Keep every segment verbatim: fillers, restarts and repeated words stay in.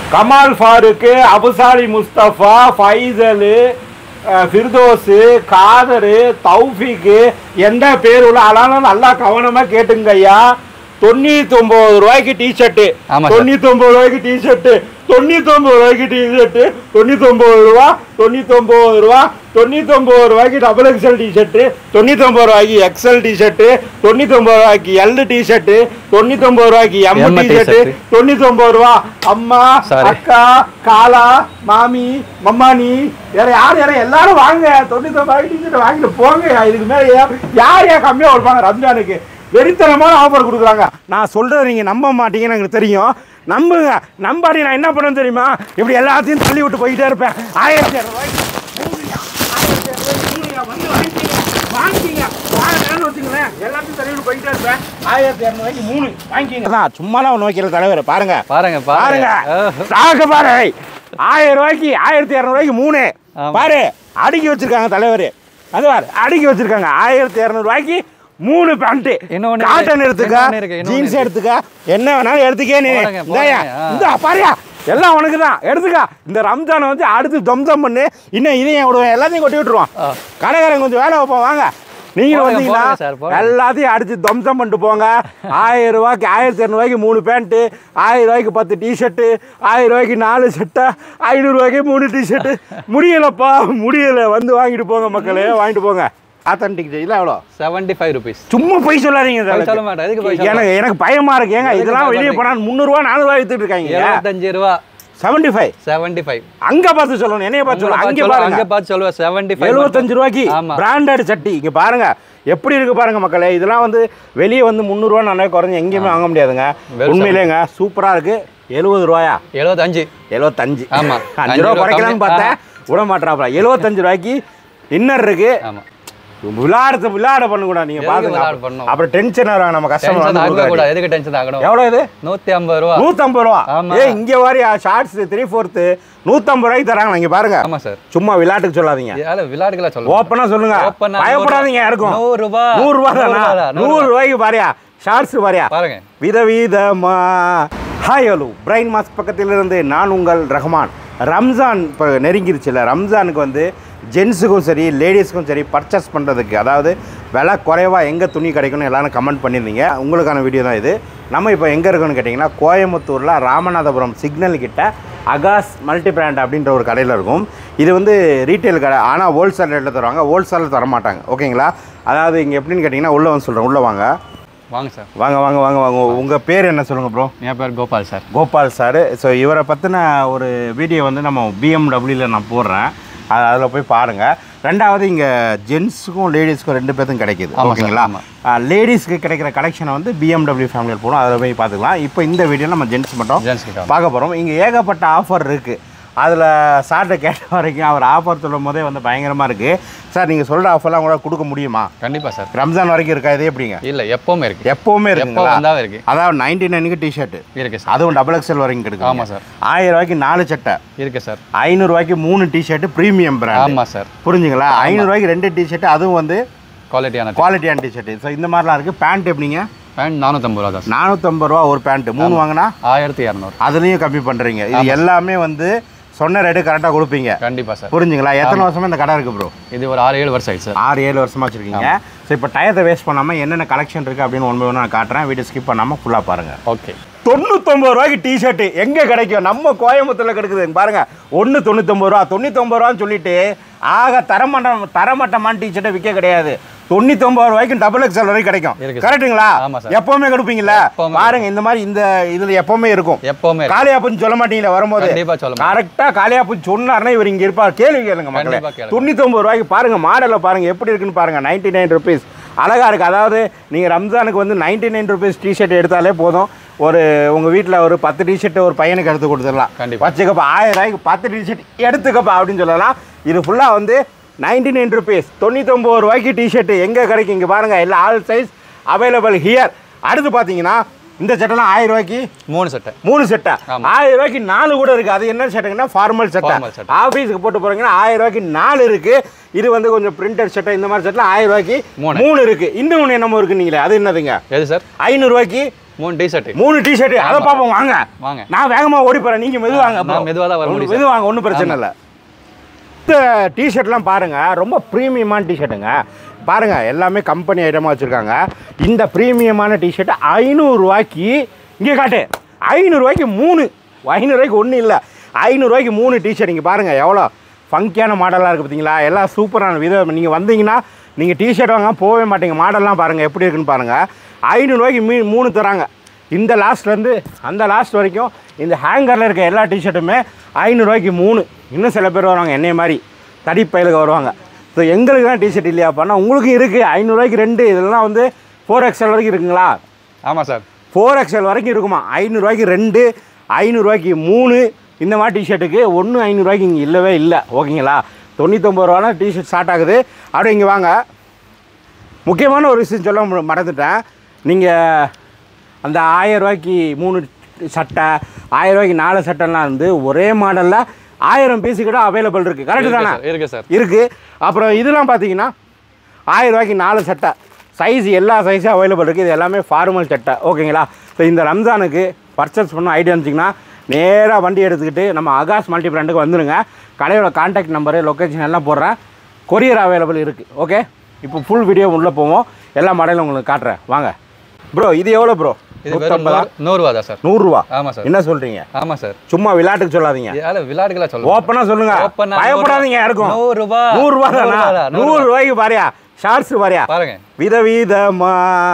கமால் ஃபாரூக், அபுசாலி முஸ்தபா, ஃபைசல், ஃபிர்தோஸ், காதர், தௌஃபிக் எந்த பேர் உள்ள ஆளாலும் நல்லா கவனமா கேட்டுங்க ஐயா. தொண்ணூத்தி ஒன்பது ரூபாய்க்கு டிஷர்ட், தொண்ணூத்தி ஒன்பது ரூபாய்க்கு டிஷர்ட், தொண்ணூத்தி ஒன்பது ரூபாய்க்கு டிஷர்ட், தொண்ணூத்தி ஒன்பது ரூபா, தொண்ணூத்தி ஒன்பது ரூபா, தொண்ணூத்தி ஒன்பது ரூபாய்க்கு டபுள் எக்ஸ்எல் டிஷர்ட், தொண்ணூத்தி ஒன்பது ரூபாய்க்கு எக்ஸ்எல் டிஷர்ட், தொண்ணூத்தி ஒன்பது ரூபாய்க்கு எல் டிஷர்ட், தொண்ணூத்தி ஒன்பது ரூபாய்க்கு எம் டிஷர்ட், தொண்ணூத்தி ஒன்பது ரூபா அம்மா, அக்கா, காலா, மாமி, மம்மானி, வேற யார் யாரும் எல்லாரும் வாங்க. தொண்ணூத்தி ஒன்பது ரூபாய்க்கு டிஷர்ட் வாங்கிட்டு போங்க. இதுக்கு மேல யார் யார் கம்மியா கொடுப்பாங்க? ரம்ஜானுக்கு வெறித்தனமான ஆஃபர் கொடுக்குறாங்க. நான் சொல்றது நீங்க நம்ப மாட்டீங்கன்னு எனக்கு தெரியும். நம்புங்க. நம்பாடி நான் என்ன பண்ணுவேன் தெரியுமா? இப்படி எல்லாத்தையும் தள்ளி விட்டு போயிட்டே இருப்பேன். ஆயிரத்தி இரநூறுவாய்க்கு வந்து வாங்கிக்கிங்க வாங்கிக்கிங்க வச்சுங்களேன். எல்லாத்தையும் தள்ளி விட்டு போயிட்டே இருப்பேன். ஆயிரத்தி இரநூறுவாய்க்கு மூணு வாங்கிக்கிங்க தான். சும்மாலாம் ஒன்று வைக்கிற தலைவர் பாருங்க பாருங்க பாருங்க சாக்க பாரு. ஆயிரம் ரூபாய்க்கு ஆயிரத்தி இரநூறுவாய்க்கு மூணு பாரு அடுக்கி வச்சிருக்காங்க தலைவர். அது பாரு அடுக்கி வச்சிருக்காங்க. ஆயிரத்தி இரநூறுவாய்க்கு மூணு பேண்ட். காட்டன் எடுத்துக்க, ஜீன்ஸ் எடுத்துக்க, என்ன வேணாலும் எடுத்துக்கே. நீ இந்த பாரியா எல்லாம் உனக்கு தான் எடுத்துக்க. இந்த ரம்ஜானை வந்து அடுத்து தம்தம் பண்ணு. இன்னும் இதையும் விடுவேன், எல்லாத்தையும் கொட்டி விட்டுருவான். கடைக்காரன் கொஞ்சம் வேலை வைப்போம் வாங்க. நீங்களும் வந்தீங்கன்னா எல்லாத்தையும் அடிச்சு தம்சம் பண்ணிட்டு போங்க. ஆயிரம் ரூபாய்க்கு ஆயிரத்தி இரநூறுவாய்க்கு மூணு பேண்ட்டு, ஆயிரம் ரூபாய்க்கு பத்து டிஷர்ட்டு, ஆயிரம் ரூபாய்க்கு நாலு ஷர்ட்டை, ஐநூறுரூவாய்க்கு மூணு டிஷர்ட்டு. முடியலப்பா முடியலை. வந்து வாங்கிட்டு போங்க மக்களே, வாங்கிட்டு போங்க. ஆத்தன்டிக் இல்லை எவ்வளோ? Seventy five rupees. சும்மா போய் சொல்லாதீங்க. சொல்ல மாட்டேன். எனக்கு எனக்கு பயமா இருக்கு. ஏங்க இதெல்லாம் வெளியே போனால் முந்நூறுரூவா நானூறுவா வித்துட்டு இருக்காங்க. எழுபத்தஞ்சு ரூபா. செவன்டி ஃபைவ் செவன்டி ஃபைவ் அங்க பார்த்து சொல்லணும். என்னைய பார்த்து சொல்லணும். அங்கே பாருங்க, அங்கே பார்த்து சொல்லுவேன். செவன்டி ஃபைவ் எழுபத்தஞ்சு ரூபாய்க்கு பிராண்டட் சட்டி. இங்கே பாருங்க எப்படி இருக்கு பாருங்க மக்களே. இதெல்லாம் வந்து வெளியே வந்து முந்நூறுரூவா நல்லா குறைஞ்சி எங்கேயுமே வாங்க முடியாதுங்க. உண்மையிலேங்க சூப்பரா இருக்கு. எழுபது ரூபாயா? எழுபத்தஞ்சு எழுபத்தஞ்சு ஆமா. அஞ்சு ரூபா குறைக்கலாம்னு பார்த்தேன், விட மாட்டாப்ல. எழுபத்தஞ்சு ரூபாய்க்கு இன்னர் இருக்கு. விளையாடுறது விளையாட பண்ணக்கூடாது. நீங்க பாருங்க அப்புறம் டென்ஷன் ஆகும். நம்ம கஸ்டமர் எதுக்கு டென்ஷன் ஆகணும்? எவ்வளவு இது? நூத்தி ஐம்பது ரூபா. நூத்தி ஐம்பது ரூபா. ஏ இங்க வாரி ஷார்ட்ஸ் த்ரீ ஃபோர்த்து நூத்தி ஐம்பது ரூபாய்க்கு தராங்க. நீங்க பாருங்க. ஆமா சார். சும்மா விளையாட்டுக்கு சொல்லாதீங்க. விளையாட்டுக்கு சொல்லுங்க. ஓப்பனா சொல்லுங்க. பயப்படாதீங்க. யாருக்கும் நூறு ரூபாய் நூறு ரூபாய் தானா? நூறு ரூபாய்க்கு பாரியா ஷார்ட்ஸ் பாரியா பாருங்க. விதவிதமா. ஹாய் ஹலோ பிரைன் மாஸ்க் பக்கத்தில் இருந்து நான் உங்கள் ரஹ்மான். ரம்ஜான் இப்போ நெருங்கிருச்சுல. ரம்ஜானுக்கு வந்து ஜென்ஸுக்கும் சரி லேடிஸ்க்கும் சரி பர்ச்சேஸ் பண்ணுறதுக்கு, அதாவது விலை குறைவாக எங்கே துணி கிடைக்கும்னு எல்லாரும் கமெண்ட் பண்ணியிருந்தீங்க. உங்களுக்கான வீடியோ தான் இது. நம்ம இப்போ எங்கே இருக்கோன்னு கேட்டிங்கன்னா கோயம்புத்தூரில் ராமநாதபுரம் சிக்னல் கிட்ட அகாஸ் மல்டி பிராண்ட் அப்படின்ற ஒரு கடையில் இருக்கும். இது வந்து ரீட்டைல் கடை, ஆனால் ஹோல்சேல் ரேட்டில் தருவாங்க. ஹோல்சேலில் தர மாட்டாங்க. ஓகேங்களா? அதாவது இங்கே எப்படின்னு கேட்டிங்கன்னா உள்ளே வந்து சொல்கிறேன். உள்ளே வாங்க வாங்க சார். வாங்க வாங்க வாங்க வாங்க. உங்கள் பேர் என்ன சொல்லுங்கள் ப்ரோ? என் பேர் Gopal sir. Gopal sir. So இவரை பற்றின ஒரு வீடியோ வந்து நம்ம பிஎம்டபிள்யூவில் நான் போடுறேன். அது அதில் போய் பாருங்கள். ரெண்டாவது இங்கே ஜென்ஸுக்கும் லேடிஸ்க்கும் ரெண்டு பேருக்கும் கிடைக்கிது. ஓகேங்களா? லேடிஸ்க்கு கிடைக்கிற கலெக்ஷனை வந்து பிஎம்டபிள்யூ ஃபேமிலியில் போகணும். அதில் போய் பார்த்துக்கலாம். இப்போ இந்த வீடியோ நம்ம ஜென்ஸ் மட்டும் பார்க்க போகிறோம். இங்கே ஏகப்பட்ட ஆஃபர் இருக்குது. அதில் சார்ட்டை கேட்ட வரைக்கும் அவர் ஆஃபர் சொல்லும் போதே வந்து பயங்கரமாக இருக்குது. சார் நீங்கள் சொல்கிற ஆஃபர்லாம் கூட கொடுக்க முடியுமா? கண்டிப்பாக சார். ரம்ஜான் வரைக்கும் இருக்கா இது? எப்படிங்க? இல்லை எப்போவுமே இருக்குது. எப்போவுமே இருக்குங்களா? இருக்குது. அதாவது நைன்டி நைனுக்கு டிஷர்ட் இருக்குது சார். அதுவும் டபுள் எக்ஸ்எல் வரைக்கும் கிடைக்கும். ஆமாம் சார். ஆயிரம் ரூபாய்க்கு நாலு சட்டை இருக்குது சார். ஐநூறுரூவாய்க்கு மூணு டிஷர்ட் ப்ரீமியம் பிராண்ட். ஆமாம் சார். புரிஞ்சுங்களா? ஐநூறுரூவாய்க்கு ரெண்டு டிஷர்ட், அதுவும் வந்து குவாலிட்டியான குவாலிட்டியான டிஷர்ட். ஸோ இந்த மாதிரிலாம் இருக்குது. பேண்ட் எப்படிங்க? பேண்ட் நானூற்றம்பது ரூபா தான். நானூற்றம்பது ரூபா ஒரு பேண்ட்டு. மூணு வாங்கினா ஆயிரத்தி இரநூறு. அதுலேயும் கம்மி பண்ணுறீங்க. இது எல்லாமே வந்து சொன்ன ரேட்டு கரெக்டாக கொடுப்பீங்க. கண்டிப்பாக சார். புரிஞ்சுங்களா? எத்தனை வருஷமா இந்த கடை இருக்குது ப்ரோ? இது ஒரு ஆறு ஏழு வருஷம் ஆயிடுச்சு சார். ஆறு ஏழு வருஷமாக வச்சுருக்கீங்க. ஸோ இப்போ டயத்தை வேஸ்ட் பண்ணாமல் என்னென்ன கலெக்ஷன் இருக்குது அப்படின்னு ஒன்று ஒன்று நான் காட்டுறேன். வீடியோ ஸ்கிப் பண்ணாமல் ஃபுல்லாக பாருங்கள். ஓகே. தொண்ணூத்தொம்பது ரூபாய்க்கு டிஷர்ட்டு எங்கே கிடைக்கும்? நம்ம கோயம்புத்தூரில் கிடைக்குது பாருங்க. ஒன்று தொண்ணூத்தொம்பது ரூபா. தொண்ணூத்தொம்பது ரூபான்னு சொல்லிட்டு ஆக தரமட்டம் தரமட்டமான டிஷர்ட்டை விற்க கிடையாது. தொண்ணூத்தி ஒன்பது ரூபாய்க்கு டபுள் எக்ஸ்எல் வரைக்கும் கிடைக்கும். கரெக்ட்டுங்களா? எப்பவுமே கொடுப்பீங்களா? பாருங்க இந்த மாதிரி இந்த இதுல எப்பவுமே இருக்கும். எப்பவுமே காளியாப்புன்னு சொல்ல மாட்டீங்களா வரும்போது? கரெக்டா காளியாப்புன்னு சொன்னார்னா இவர் இங்க இருப்பார். கேள்வி கேளுங்க மக்களே. தொண்ணூத்தி ஒன்பது ரூபாய்க்கு பாருங்க. மாடலை பாருங்க எப்படி இருக்குன்னு பாருங்க. நைன்டி நைன் ருபீஸ் அழகா இருக்கு. அதாவது நீங்க ரம்ஜானுக்கு வந்து நைன்டி நைன் ருபீஸ் டிஷர்ட் எடுத்தாலே போதும். ஒரு உங்க வீட்டில் ஒரு பத்து டிஷர்ட் ஒரு பையனுக்கு எடுத்து கொடுத்துடலாம். வச்சுக்கப்பா ஆயிரம் ரூபாய்க்கு பத்து டிஷர்ட் எடுத்துக்கப்பா அப்படின்னு சொல்லலாம். இது ஃபுல்லா வந்து நைன்டி நைன் ருபீஸ். தொண்ணூற்றி ஒம்பது ரூபாய்க்கு டிஷர்ட் எங்கே கிடைக்கும்? இங்கே பாருங்கள். எல்லா ஆல் சைஸ் அவைலபிள் ஹியர். அடுத்து பார்த்தீங்கன்னா இந்த சட்டைலாம் ஆயிரம் ரூபாய்க்கு மூணு சட்டை. மூணு சட்டை ஆயிரம் ரூபாய்க்கு நாலு கூட இருக்குது. அது என்ன சட்டைங்கன்னா ஃபார்மல் சட்டை. ஆஃபீஸுக்கு போட்டு போகிறீங்கன்னா ஆயிரம் ரூபாய்க்கு நாலு இருக்குது. இது வந்து கொஞ்சம் பிரிண்டட் சட்டை. இந்த மாதிரி சட்டை ஆயிரம் ரூபாய்க்கு மூணு இருக்குது. இன்னொன்று என்னமோ இருக்குன்னீங்களே அது என்னதுங்க? எது சார்? ஐநூறுரூவாய்க்கு மூணு டி-ஷர்ட் மூணு டி-ஷர்ட் அத பாப்போம் வாங்க வாங்க நான் வேகமா ஓடி போறேன் நீங்க மெதுவாங்க நான் மெதுவா தான் வர முடியும் மெதுவாங்க ஒண்ணும் பிரச்சனை இல்ல இந்த டி-ஷர்ட்லாம் பாருங்க ரொம்ப பிரீமியமான டி-ஷர்ட்டுங்க பாருங்க எல்லாமே கம்பெனி ஐட்டமா வச்சிருக்காங்க இந்த பிரீமியமான டி-ஷர்ட் ஐநூறு ரூபாய்க்கு இங்க காட்டு ஐநூறு ரூபாய்க்கு மூணு ஐநூறு ரூபாய்க்கு ஒண்ணு இல்ல ஐநூறு ரூபாய்க்கு மூணு டி-ஷர்ட் இங்க பாருங்க எவ்வளவு ஃபங்கியான மாடலா இருக்கு பாத்தீங்களா எல்லாம் சூப்பரான விதம் நீங்க வந்தீங்கன்னா நீங்க டி-ஷர்ட் வாங்க போவே மாட்டீங்க மாடல்லாம் பாருங்க எப்படி இருக்குன்னு பாருங்க ஐநூறு ரூபாய்க்கு மீ மூணு தராங்க இந்த லாஸ்ட்லேருந்து அந்த லாஸ்ட் வரைக்கும் இந்த ஹேங்கரில் இருக்க எல்லா டிஷர்ட்டுமே ஐநூறுரூவாய்க்கு மூணு இன்னும் சில பேர் வருவாங்க என்னைய மாதிரி தடி பயிலுக்கு வருவாங்க ஸோ எங்களுக்கு தான் டிஷர்ட் இல்லையா பண்ணால் உங்களுக்கும் இருக்குது ஐநூறுரூவாய்க்கு ரெண்டு இதெல்லாம் வந்து ஃபோர் எக்ஸ்எல் வரைக்கும் இருக்குங்களா ஆமாம் சார் ஃபோர் எக்ஸ்எல் வரைக்கும் இருக்குமா ஐநூறுரூவாய்க்கு ரெண்டு ஐநூறுரூவாய்க்கு மூணு இந்த மாதிரி டிஷர்ட்டுக்கு ஒன்று ஐநூறுரூவாய்க்கு இங்கே இல்லவே இல்லை ஓகேங்களா தொண்ணூத்தொம்பது ரூபானா டிஷர்ட் ஸ்டார்ட் ஆகுது அப்படியே இங்கே வாங்க முக்கியமான ஒரு விஷயம் சொல்ல மறந்துட்டேன் நீங்கள் அந்த ஆயிரம் ரூபாய்க்கு மூணு சட்டை ஆயிரம் ரூபாய்க்கு நாலு சட்டைலாம் வந்து ஒரே மாடலில் ஆயிரம் பீஸு கூட அவைலபிள் இருக்குது கரெக்டு தானே இருக்குது சார் இருக்குது அப்புறம் இதெல்லாம் பார்த்தீங்கன்னா ஆயிரம் ரூபாய்க்கு நாலு சட்டை சைஸ் எல்லா சைஸும் அவைலபிள் இருக்குது இது எல்லாமே ஃபார்மல் சட்டை ஓகேங்களா ஸோ இந்த ரம்ஜானுக்கு பர்ச்சேஸ் பண்ண ஐடியா இருந்துச்சிங்கன்னா நேராக வண்டி எடுத்துக்கிட்டு நம்ம ஆகாஷ் மல்டி பிராண்டுக்கு வந்துடுங்க கடையோட கான்டாக்ட் நம்பரு லொக்கேஷன் எல்லாம் போடுறேன் கொரியர் அவைலபிள் இருக்குது ஓகே இப்போ ஃபுல் வீடியோ உள்ளே போவோம் எல்லா மாடலும் உங்களுக்கு காட்டுறேன் வாங்க ப்ரோ இது எவ்வளோ ப்ரோ இது நூறுரூவா தான் சார் நூறுரூவா ஆமாம் சார் என்ன சொல்கிறீங்க ஆமாம் சார் சும்மா விளையாட்டுக்கு சொல்லாதீங்க விளையாட்டுக்கெல்லாம் சொல்லுங்க ஓப்பனாக சொல்லுங்க பயப்படாதீங்க யாருக்கும் நூறுரூவா நூறுரூவா தானா நூறு ரூபாய்க்கு பாரியா ஷார்ட்ஸ் பாரியா பாருங்க விதவிதமா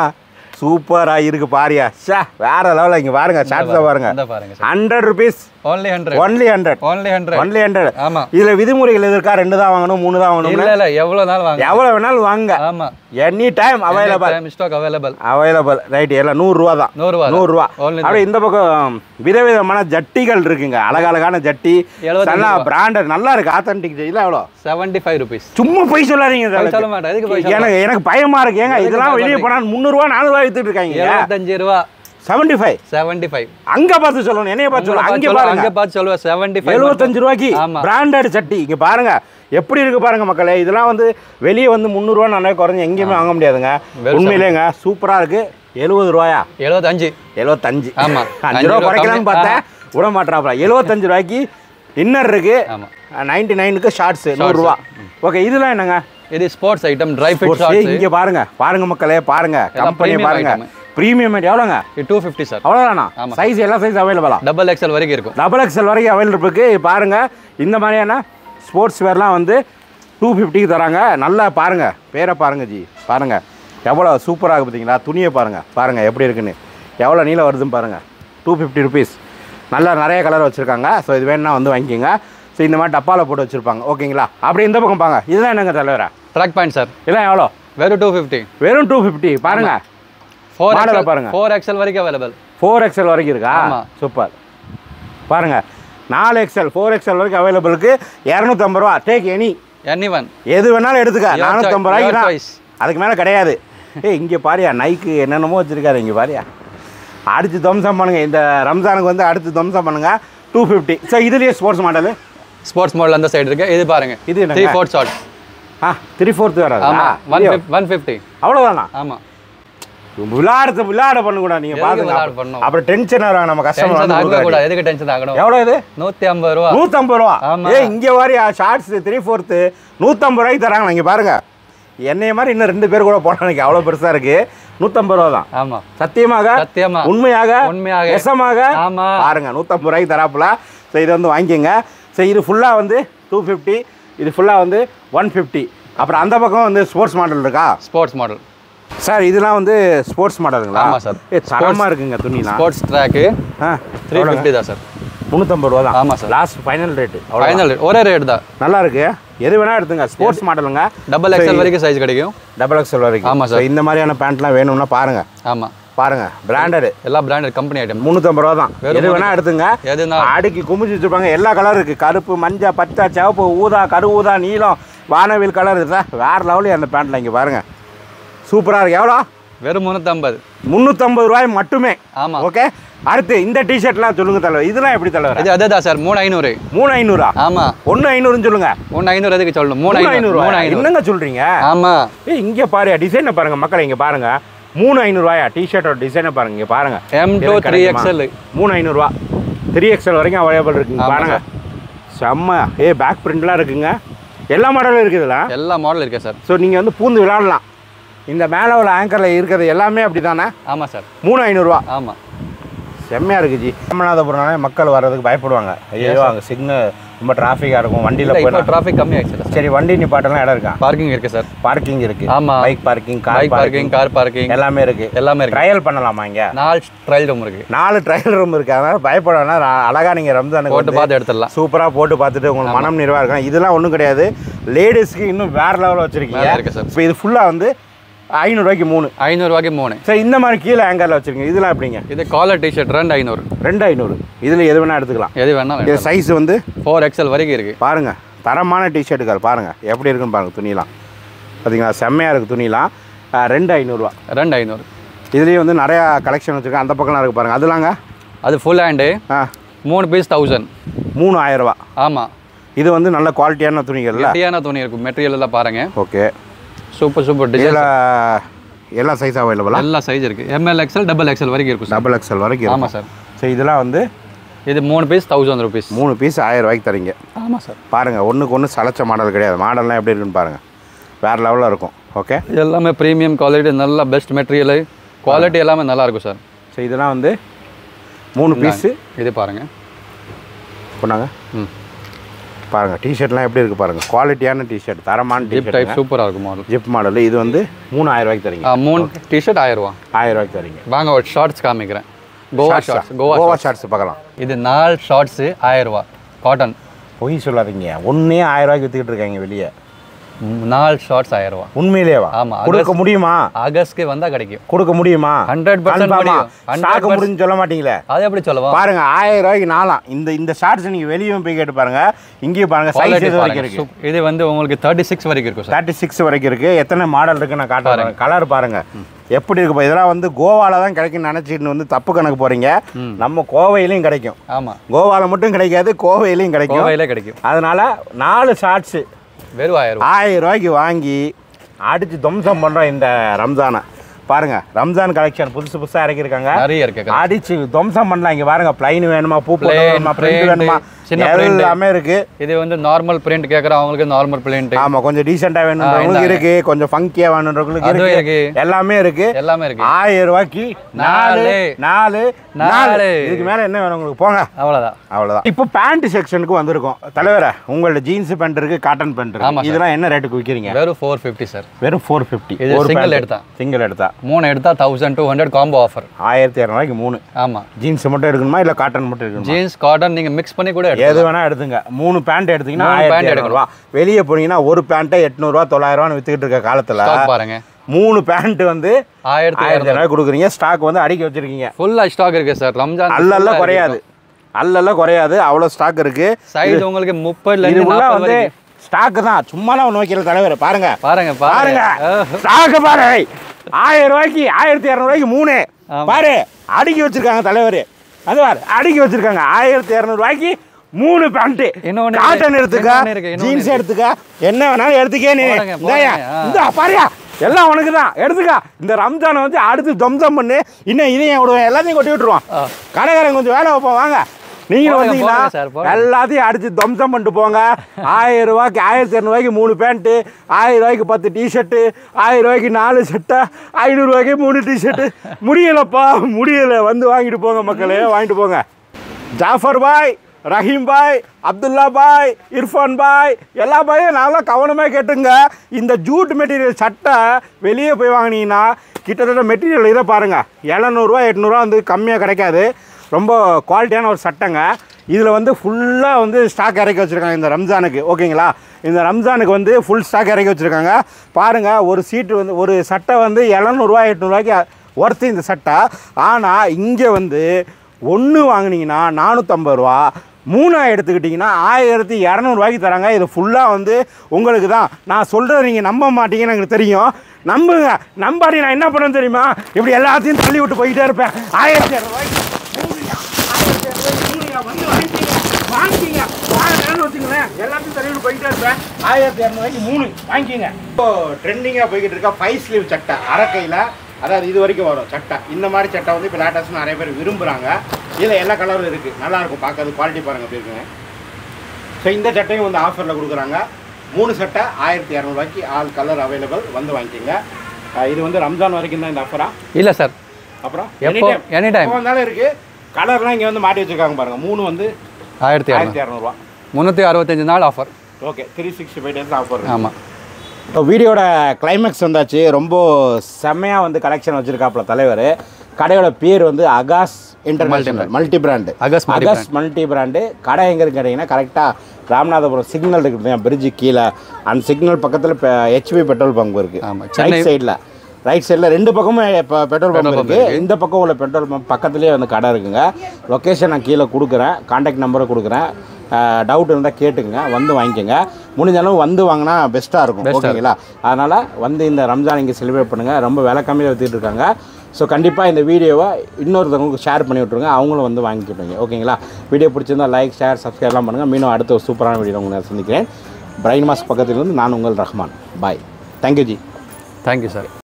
சூப்பரா இருக்கு பாரியா சே வேற லெவலில் இங்கே பாருங்க ஷார்ட்ஸை பாருங்க hundred rupees only hundred only hundred only hundred only hundred ஆமா இதுல விதிமுறைகள் இருக்கா ரெண்டு தான் வாங்கணும் மூணு தான் வாங்கணும் இல்ல இல்ல எவ்வளவு நாள் வாங்க எவ்வளவு வேணாலும் வாங்க ஆமா any time available time stock available available right எல்லாம் நூறு ரூபா தான் நூறு ரூபா நூறு ரூபா அப்படியே இந்த பக்கம் விதவிதமான ஜட்டிகள் இருக்குங்க அழகழகான ஜட்டி நல்லா பிராண்டட் நல்லா இருக்கு ஆத்தென்டிக் இல்ல எவ்வளோ செவன்டி ஃபைவ் ருபீஸ் சும்மா போய் சொல்லாதீங்க சொல்ல மாட்டேன் எனக்கு எனக்கு பயமா இருக்கு ஏங்க இதெல்லாம் வெளியே போனா முந்நூறு ரூபா நானூறு ரூபாய் வித்துட்டு இருக்காங்க இருபத்தஞ்சு ரூபா செவன்டி ஃபைவ் செவன்டி ஃபைவ் அங்க பார்த்து சொல்லணும் என்னைய பார்த்து சொல்லணும் அங்க பாருங்க அங்க பார்த்து சொல்லுவா செவன்டி ஃபைவ் எழுபத்தஞ்சு ரூபாய்க்கு பிராண்டட் சட்டி இங்க பாருங்க எப்படி இருக்கு பாருங்க மக்களே இதெல்லாம் வந்து வெளியே வந்து முந்நூறு ரூபா நல்லா குறைஞ்சு எங்கேயுமே வாங்க முடியாதுங்க உண்மையிலேங்க சூப்பரா இருக்கு எழுபது ரூபாயா எழுபத்தஞ்சு எழுபத்தஞ்சு ஆமா அஞ்சு ரூபா குறைக்கலாம்னு பார்த்தேன் விட மாட்டாப்ல எழுபத்தஞ்சு ரூபாய்க்கு இன்னர் இருக்கு நைன்டி நைனுக்கு ஷார்ட்ஸ் நூறு ரூபா ஓகே இதெல்லாம் என்னங்க இது sports item dry fit shorts இங்க பாருங்க பாருங்க மக்களே பாருங்க கம்பெனி பாருங்க பிரீமியம் எவ்வளோங்க டூ ஃபிஃப்டி சார் அவ்வளோதானா சைஸ் எல்லா சைஸ் அவைலபிளா டபுள் எக்ஸ்எல் வரைக்கும் இருக்கும் டபுள் எக்ஸ்எல் வரைக்கும் அவைலபிள் இருக்கு பாருங்க இந்த மாதிரியான ஸ்போர்ட்ஸ் வேர்லாம் வந்து டூ ஃபிஃப்டிக்கு தராங்க நல்லா பாருங்க பேரை பாருங்க ஜி பாருங்க எவ்வளோ சூப்பராக பார்த்தீங்களா துணியை பாருங்க பாருங்க எப்படி இருக்குன்னு எவ்வளோ நீளம் வருதுன்னு பாருங்க டூ ஃபிஃப்டி ருபீஸ் நல்லா நிறைய கலர் வச்சுருக்காங்க ஸோ இது வேணுன்னா வந்து வாங்கிக்கோங்க ஸோ இந்த மாதிரி டப்பாவில் போட்டு வச்சுருப்பாங்க ஓகேங்களா அப்படி இந்த பக்கம் பாங்க இதுதான் என்னங்க தலைவரா ட்ராக் பாயிண்ட் சார் இதெல்லாம் எவ்வளோ வெறும் டூ ஃபிஃப்டி வெறும் டூ ஃபிஃப்டி பாருங்க ஃபோர் எக்ஸ்எல் பாருங்க ஃபோர் எக்ஸ்எல் வரைக்கும் அவைலபிள் ஃபோர் எக்ஸ்எல் வரைக்கும் இருக்கா சூப்பர் பாருங்க நாலு எக்ஸ்எல் ஃபோர் எக்ஸ்எல் வரைக்கும் அவைலபிளுக்கு இரநூத்தம்பது ரூபா டேக் எனி எனி ஒன் எது வேணாலும் எடுத்துக்க நானூற்றம்பது ரூபாய்க்கு தான் அதுக்கு மேலே கிடையாது ஏய் இங்கே பாரியா நைக்கு என்னென்னமோ வச்சுருக்காரு இங்கே பாரியா அடித்து தம்சம் பண்ணுங்க இந்த ரம்ஜானுக்கு வந்து அடுத்து தம்சம் பண்ணுங்க டூ ஃபிஃப்டி சார் இதுலேயே ஸ்போர்ட்ஸ் மாடலு ஸ்போர்ட்ஸ் மாடல் அந்த சைடு இருக்கு இது பாருங்க இது த்ரீ ஃபோர்த் ஷார்ட் ஆ த்ரீ ஃபோர்த்து வராது ஒன் ஃபிஃப்டி அவ்வளோதானா ஆமாம் விளையாடுறது விளையாட பண்ணக்கூடாது நீங்க பாருங்க அப்புறம் டென்ஷன் ஆகும் நம்ம கஸ்டமர் எதுக்கு டென்ஷன் ஆகணும் எவ்வளோ இது நூற்றி ஐம்பது ரூபா நூற்றம்பது ரூபா ஏ இங்கே வாரி ஷார்ட்ஸ் த்ரீ ஃபோர்த்து நூற்றம்பது ரூபாய்க்கு தராங்க இங்கே பாருங்க என்னைய மாதிரி இன்னும் ரெண்டு பேர் கூட போனா எனக்கு அவ்வளோ பெருசாக இருக்கு நூற்றம்பது ரூபா தான் ஆமாம் சத்தியமாக சத்தியமா உண்மையாக உண்மையாக எசமாக ஆமாம் பாருங்க நூற்றம்பது ரூபாய்க்கு தராப்புல ஸோ இதை வந்து வாங்கிக்கோங்க ஸோ இது ஃபுல்லாக வந்து டூ ஃபிஃப்டி இது ஃபுல்லாக வந்து ஒன் ஃபிஃப்டி அப்புறம் அந்த பக்கம் வந்து ஸ்போர்ட்ஸ் மாடல் இருக்கா ஸ்போர்ட்ஸ் மாடல் சார் இதெல்லாம் வந்து ஸ்போர்ட்ஸ் மாடலுங்களா ஆமாம் சார் ஏ தரமாக இருக்குங்க துணிலாம் ஸ்போர்ட்ஸ் ட்ராக்கு ஆ த்ரீ ஃபிஃப்டி தான் சார் முந்நூற்றம்பது ரூபா தான் ஆமாம் sir last final rate final rate ஒரே ரேட் தான் நல்லா இருக்கு எது வேணா எடுத்துங்க ஸ்போர்ட்ஸ் மாடலுங்க டபுள் எக்ஸ்எல் வரைக்கும் சைஸ் கிடைக்கும் டபுள் எக்ஸ்எல் வரைக்கும் ஆமாம் சார் இந்த மாதிரியான பேண்ட்லாம் வேணும்னா பாருங்க ஆமாம் பாருங்க பிராண்டடு எல்லா பிராண்டட் கம்பெனி ஐட்டம் முந்நூற்றம்பது ரூபா தான் எது வேணா எடுத்துங்க அடுக்கி குமிச்சு வச்சுருப்பாங்க எல்லா கலர் இருக்கு கருப்பு மஞ்சள் பச்சை சிவப்பு ஊதா கரு ஊதா நீலம் வானவில் கலர் இருக்கா வேற லெவலில் அந்த பேண்ட்ல இங்கே பாருங்க சூப்பராக இருக்கு எவ்வளோ வெறும் முந்நூற்றம்பது முந்நூற்றம்பது ரூபாய் மட்டுமே ஆமாம் ஓகே அடுத்து இந்த டிஷர்ட்லாம் சொல்லுங்க தலைவர் இதெல்லாம் எப்படி தலைவர் இது அதே தான் சார் மூணு ஐநூறு மூணு ஐநூறா ஆமாம் ஒன்று ஐநூறுன்னு சொல்லுங்க ஒன்று ஐநூறு எதுக்கு சொல்லணும் மூணு ஐநூறு என்னங்க சொல்றீங்க ஆமாம் ஏ இங்கே பாரு டிசைனை பாருங்க மக்களை இங்கே பாருங்க மூணு ஐநூறுரூவாயா டிஷர்ட்டோட டிசைனை பாருங்க இங்கே பாருங்க எம் டூ த்ரீ எக்ஸ்எல் மூணு ஐநூறுரூவா த்ரீ எக்ஸ்எல் வரைக்கும் அவைலபிள் இருக்குங்க பாருங்க செம்ம ஏ பேக் பிரிண்ட்லாம் இருக்குங்க எல்லா மாடலும் இருக்குது இதெல்லாம் எல்லா மாடலும் இருக்கே சார் ஸோ நீங்கள் வந்து பூந்து விளாடலாம் இந்த மேலே உள்ள ஆங்கரில் இருக்கிறது எல்லாமே அப்படி தானே ஆமாம் சார் மூணு ஐநூறுரூவா ஆமாம் செம்மையாக இருக்குது ஜி ராமநாதபுரம்னாலே மக்கள் வர்றதுக்கு பயப்படுவாங்க ஐயோ அங்கே சிக்னல் ரொம்ப டிராஃபிக்காக இருக்கும் வண்டியில் போய் டிராஃபிக் கம்மி ஆயிடுச்சு சரி வண்டி நிப்பாட்டெல்லாம் இடம் இருக்கா பார்க்கிங் இருக்குது சார் பார்க்கிங் இருக்குது ஆமாம் bike parking car parking car parking எல்லாமே இருக்குது எல்லாமே இருக்குது ட்ரையல் பண்ணலாமா இங்கே நாலு ட்ரையல் ரூம் இருக்குது நாலு ட்ரையல் ரூம் இருக்குது அதனால் பயப்படனா அழகாக நீங்கள் ரம்ஜானுக்கு போட்டு பார்த்து எடுத்துடலாம் சூப்பராக போட்டு பார்த்துட்டு உங்களுக்கு மனம் நிறைவாக இருக்கும் இதெல்லாம் ஒன்றும் கிடையாது லேடிஸ்க்கு இன்னும் வேறு லெவலில் வச்சுருக்கீங்க இருக்குது சார் இப்போ இது ஃபுல்லாக வந்து ஐநூறுரூவாய்க்கு மூணு ஐநூறுரூவாய்க்கு மூணு சரி இந்த மாதிரி கீழே ஆங்கரில் வச்சுருக்கீங்க இதெல்லாம் எப்படிங்க இது காலர் டிஷர்ட் ரெண்டு ஐநூறு ரெண்டு ஐநூறு இதில் எது வேணால் எடுத்துக்கலாம் எது வேணாலும் இது சைஸ் வந்து ஃபோர் எக்ஸ்எல் வரைக்கும் இருக்குது பாருங்கள் தரமான டிஷர்ட்டுகள் பாருங்கள் எப்படி இருக்குன்னு பாருங்கள் துணிலாம் பார்த்தீங்களா செம்மையாக இருக்குது துணிலாம் ரெண்டு ஐநூறுரூவா ரெண்டு ஐநூறு இதுலேயே வந்து நிறையா கலெக்ஷன் வச்சுருக்கேன் அந்த பக்கம்லாம் இருக்குது பாருங்கள் அதெல்லாங்க அது ஃபுல் ஹேண்டு ஆ மூணு பீஸ் தௌசண்ட் மூணு ஆயிரரூவா ஆமாம் இது வந்து நல்ல குவாலிட்டியான துணிகள் குவாலிட்டியான துணி இருக்கும் மெட்டீரியல் எல்லாம் பாருங்கள் ஓகே சூப்பர் சூப்பர் டிசைன் எல்லா சைஸ் அவைலபிளா எல்லா சைஸ் இருக்குது எம்எல் எக்ஸ்எல் டபுள் எக்ஸ்எல் வரைக்கும் இருக்கும் டபுள் எக்ஸ்எல் வரைக்கும் ஆமாம் சார் ஸோ இதெல்லாம் வந்து இது மூணு பீஸ் தௌசண்ட் ருபீஸ் மூணு பீஸ் ஆயிரம் ரூபாய்க்கு தரீங்க ஆமாம் சார் பாருங்கள் ஒன்றுக்கு ஒன்று சளைச்ச மாடல் கிடையாது மாடல்லாம் எப்படி இருக்குன்னு பாருங்கள் வேறு லெவலில் இருக்கும் ஓகே இது எல்லாமே ப்ரீமியம் குவாலிட்டி நல்ல பெஸ்ட் மெட்டீரியல் குவாலிட்டி எல்லாமே நல்லாயிருக்கும் சார் ஸோ இதெல்லாம் வந்து மூணு பீஸு இது பாருங்கள் சொன்னாங்க ம் பாருங்கள் டிஷர்ட்லாம் எப்படி இருக்குது பாருங்கள் குவாலிட்டியான டிஷர்ட் தரமான ஜிப் டிஷர்ட் டைப் சூப்பராக இருக்கும் மாடல் ஜிப் மாடல் இது வந்து மூணு ஆயிரம் ரூபாய்க்கு தரீங்க மூணு டிஷர்ட் ஆயிரம் ரூபா ஆயிரம் ரூபாய்க்கு தரீங்க வாங்க ஒரு ஷார்ட்ஸ் காமிக்கிறேன் கோவா ஷார்ட்ஸ் கோவா கோவா ஷார்ட்ஸ் பார்க்கலாம் இது நாலு ஷார்ட்ஸு ஆயிரம் ரூபா காட்டன் பொய் சொல்லாதீங்க ஒன்றே ஆயிரம் ரூபாய்க்கு விற்றுக்கிட்டு இருக்காங்க வெளியே நாலு ஷார்ட்ஸ் ஆயிரம் ரூபா உண்மையிலேவா ஆமாம் கொடுக்க முடியுமா ஆகஸ்ட்க்கு வந்தால் கிடைக்கும் கொடுக்க முடியுமா ஹண்ட்ரட் பர்சன்ட் ஸ்டாக் முடிஞ்சு சொல்ல மாட்டீங்களே அது எப்படி சொல்லவா பாருங்க ஆயிரம் ரூபாய்க்கு நாலாம் இந்த இந்த ஷார்ட்ஸ் நீங்க வெளியே போய் கேட்டு பாருங்க இங்கேயும் பாருங்க சைஸ் எது வரைக்கும் இருக்கு இது வந்து உங்களுக்கு தேர்ட்டி சிக்ஸ் வரைக்கும் இருக்கும் சார் தேர்ட்டி சிக்ஸ் வரைக்கும் இருக்கு எத்தனை மாடல் இருக்கு நான் காட்டுறேன் கலர் பாருங்க எப்படி இருக்கு இதெல்லாம் வந்து கோவால தான் கிடைக்கும்னு நினைச்சிட்டு வந்து தப்பு கணக்கு போறீங்க நம்ம கோவையிலையும் கிடைக்கும் ஆமா கோவால மட்டும் கிடைக்காது கோவையிலையும் கிடைக்கும் கோவையிலே கிடைக்கும் அதனால நாலு ஷார்ட்ஸ் வெறும் ஆயிரம் ஆயிரம் ரூபாய்க்கு வாங்கி அடிச்சு துவம்சம் பண்றோம் இந்த ரம்ஜானை பாருங்க ரம்ஜான் கலெக்ஷன் புதுசு புதுசாக இறக்கிருக்காங்க நிறைய இருக்கு அடிச்சு துவம்சம் பண்ணலாம் இங்க பாருங்க பிளைன் வேணுமா பூ வேணுமா பிரிண்ட் வேணுமா எல்லாமே இருக்கு இது வந்து நார்மல் பிரிண்ட் கேக்குற அவங்களுக்கு நார்மல் பிரிண்ட் ஆமா கொஞ்சம் டீசெண்டா வேணும்ன்றவங்களுக்கு இருக்கு கொஞ்சம் ஃபங்கியா வேணும்ன்றவங்களுக்கு இருக்கு எல்லாமே இருக்கு எல்லாமே இருக்கு ஆயிரம் ரூபாய்க்கு நாலு நாலு நாலு இதுக்கு மேல என்ன வேணும் உங்களுக்கு போங்க அவ்வளவுதான் அவ்வளவுதான் இப்போ பேண்ட் செக்ஷனுக்கு வந்திருக்கோம் தலைவரே உங்களோட ஜீன்ஸ் பேண்ட் இருக்கு காட்டன் பேண்ட் இருக்கு இதெல்லாம் என்ன ரேட்டுக்கு விற்கிறீங்க வெறும் ஃபோர் ஃபிஃப்டி சார் வெறும் ஃபோர் ஃபிஃப்டி ஒரு சிங்கிள் எடுத்தா சிங்கிள் எடுத்தா மூணு எடுத்தா thousand two hundred combo offer ஆயிரத்தி இரநூறுவாய்க்கு மூணு ஆமா ஜீன்ஸ் மட்டும் எடுக்கணுமா இல்ல காட்டன் மட்டும் எடுக்கணுமா ஜீன்ஸ் காட்டன் நீங்க மிக்ஸ் பண்ணி கூட எது வேணா எடுத்துங்க மூணு பேண்ட் எடுத்தீங்கன்னா ஆயிரத்தி இரநூறுவா வெளியே போனீங்கன்னா ஒரு பேண்ட்டை எட்நூறுவா தொள்ளாயிரம் ரூபான்னு வித்துக்கிட்டு இருக்க காலத்துல பாருங்க மூணு பேண்ட் வந்து ஆயிரத்தி ஆயிரத்தி இரநூறு கொடுக்குறீங்க ஸ்டாக் வந்து அடிக்க வச்சிருக்கீங்க ஃபுல்லா ஸ்டாக் இருக்கு சார் ரம்ஜான் அல்லல்ல குறையாது அல்லல்ல குறையாது அவ்வளோ ஸ்டாக் இருக்கு சைஸ் உங்களுக்கு முப்பதுல இருந்து நாற்பது வந்து ஸ்டாக் தான் சும்மாலாம் நோக்கிற தலைவர் பாருங்க பாருங்க பாருங்க ஸ்டாக் பாரு ஆயிரம் ரூபாய்க்கு ஆயிரத்தி இரநூறுவாய்க்கு மூணு பாரு அடுக்கி வச்சிருக்காங்க தலைவர் அது பாரு அடுக்கி வச்சிருக்காங்க ஆயிரத்தி இரநூறுவாய்க்கு மூணு பேண்ட் காட்டன் எடுத்துக்க ஜீன்ஸ் எடுத்துக்க என்ன வேணாலும் எடுத்துக்கே நீ இந்த பாரியா எல்லாம் உனக்கு தான் எடுத்துக்கா இந்த ரம்ஜானை வந்து அடுத்து தொம்சம் பண்ணு இன்னும் இதையும் விடுவேன் எல்லாத்தையும் கொட்டி விட்டுருவான் கடைக்காரன் கொஞ்சம் வேலை வைப்போம் வாங்க நீங்களும் வந்தீங்கன்னா எல்லாத்தையும் அடிச்சு துவம்சம் பண்ணிட்டு போங்க ஆயிரம் ரூபாய்க்கு ஆயிரத்தி இரநூறுவாய்க்கு மூணு பேண்ட்டு ஆயிரம் ரூபாய்க்கு பத்து டிஷர்ட்டு ஆயிரம் ரூபாய்க்கு நாலு ஷர்ட்டை ஐநூறுரூவாய்க்கு மூணு டிஷர்ட்டு முடியலப்பா முடியலை வந்து வாங்கிட்டு போங்க மக்களே வாங்கிட்டு போங்க ஜாஃபர் பாய் ரஹீம் பாய் அப்துல்லா பாய் இர்ஃபான் பாய் எல்லா பாயும் நல்லா கவனமாக கேட்டுங்க இந்த ஜூட் மெட்டீரியல் சட்டை வெளியே போய் வாங்கினீங்கன்னா கிட்டத்தட்ட மெட்டீரியல் இதை பாருங்கள் எழுநூறுவா எட்நூறுவா வந்து கம்மியாக கிடைக்காது ரொம்ப குவாலிட்டியான ஒரு சட்டைங்க இதில் வந்து ஃபுல்லாக வந்து ஸ்டாக் இறக்கி வச்சுருக்காங்க இந்த ரம்ஜானுக்கு ஓகேங்களா இந்த ரம்ஜானுக்கு வந்து ஃபுல் ஸ்டாக் இறக்கி வச்சுருக்காங்க பாருங்கள் ஒரு சீட்டு வந்து ஒரு சட்டை வந்து எழுநூறுவா எட்நூறுவாய்க்கு ஒர்த்து இந்த சட்டை ஆனால் இங்கே வந்து ஒன்று வாங்கினீங்கன்னா நானூற்றம்பது ரூபா மூணாக எடுத்துக்கிட்டிங்கன்னா ஆயிரத்தி இரநூறுவாய்க்கு தராங்க இது ஃபுல்லாக வந்து உங்களுக்கு தான் நான் சொல்கிறது நீங்கள் நம்ப மாட்டீங்கன்னு எனக்கு தெரியும் நம்புங்க நம்பாடி நான் என்ன பண்ணேன்னு தெரியுமா இப்படி எல்லாத்தையும் தள்ளி விட்டு போய்கிட்டே இருப்பேன் ஆயிரத்தி இரநூறுவாய்க்கு வந்து வாங்கிக்கிங்க வாங்கினு வச்சுங்களேன் எல்லாத்தையும் தள்ளிவிட்டு போய்கிட்டே இருப்பேன் ஆயிரத்தி இரநூறுவாய்க்கு மூணு வாங்கிக்கிங்க இப்போ ட்ரெண்டிங்காக போய்கிட்டு இருக்கா ஃபைவ் ஸ்லீவ் சட்டை அரக்கையில் அதாவது இது வரைக்கும் வரும் சட்டை. இந்த மாதிரி சட்டை வந்து இப்போ லேட்டஸ்ட் நிறைய பேர் விரும்புகிறாங்க. இதில் எல்லா கலரும் இருக்குது, நல்லாயிருக்கும் பார்க்கறது, குவாலிட்டி பாருங்கள் எப்படி இருக்குங்க. ஸோ இந்த சட்டையும் வந்து ஆஃபரில் கொடுக்குறாங்க. மூணு சட்டை ஆயிரத்தி இரநூறுவாய்க்கு ஆல் கலர் அவைலபிள், வந்து வாங்கிக்கோங்க. இது வந்து ரம்ஜான் வரைக்கும் தான் இந்த ஆஃபரா? இல்லை சார், அப்புறம் எப்போ எனி டைம் வந்தாலும் இருக்குது. கலர்லாம் இங்கே வந்து மாட்டி வச்சுருக்காங்க பாருங்கள். மூணு வந்து ஆயிரத்தி ஆயிரத்தி இரநூறுவா, முந்நூற்றி அறுபத்தஞ்சு நாள் offer. Okay, three sixty five days offer. ஆமாம். இப்போ வீடியோட கிளைமேக்ஸ் வந்தாச்சு. ரொம்ப செம்மையாக வந்து கலெக்ஷன் வச்சுருக்காப்புல தலைவர். கடையோட பேர் வந்து Akash international multi brand. Akash Akash multi brand. கடை எங்கே இருக்கு கேட்டிங்கன்னா கரெக்டாக ராமநாதபுரம் சிக்னல் இருக்குது, பிரிட்ஜு கீழே. அந்த சிக்னல் பக்கத்தில் இப்போ ஹெச்பி பெட்ரோல் பங்க் இருக்குது. ஆமாம், ரைட் சைடில் ரைட் சைடில் ரெண்டு பக்கமும் இப்போ பெட்ரோல் பம்ப் இருக்குது. இந்த பக்கம் உள்ள பெட்ரோல் பம்ப் பக்கத்துலேயே வந்து கடை இருக்குங்க. லொக்கேஷன் நான் கீழே கொடுக்குறேன், கான்டாக்ட் நம்பரை கொடுக்குறேன். டவுட் இருந்தால் கேட்டுக்குங்க, வந்து வாங்கிக்கோங்க. முடிஞ்சாலும் வந்து வாங்கினா பெஸ்ட்டாக இருக்கும், ஓகேங்களா? அதனால் வந்து இந்த ரம்ஜான் இங்கே செலிப்ரேட் பண்ணுங்கள். ரொம்ப விலை கம்மியாக விற்றுட்டு இருக்காங்க. ஸோ கண்டிப்பாக இந்த வீடியோவை இன்னொருத்தவங்களுக்கு ஷேர் பண்ணி விட்ருங்க, அவங்களும் வந்து வாங்கிக்கிட்டுங்க, ஓகேங்களா? வீடியோ பிடிச்சிருந்தா லைக், ஷேர், சப்ஸ்கிரைப்லாம் பண்ணுங்கள். மீண்டும் அடுத்த ஒரு சூப்பரான வீடியோ உங்களை சந்திக்கிறேன். பிரைன் மாஸ்க் பக்கத்திலிருந்து நான் உங்கள் ரஹ்மான். பாய். தேங்க்யூ ஜி. Thank you sir.